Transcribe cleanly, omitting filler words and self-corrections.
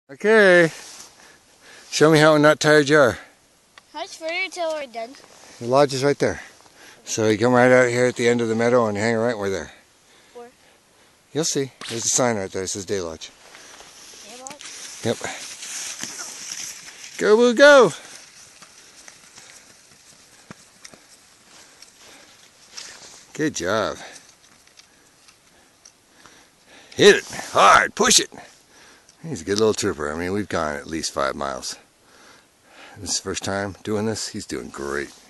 Okay. Show me how not tired you are. How much further until we're done? The lodge is right there. So you come right out here at the end of the meadow and hang right where there. Where? You'll see. There's a sign right there. It says Day Lodge. Day Lodge? Yep. Go, Boo, go! Good job. Hit it hard. Push it. He's a good little trooper. I mean, we've gone at least 5 miles. This is the first time doing this. He's doing great.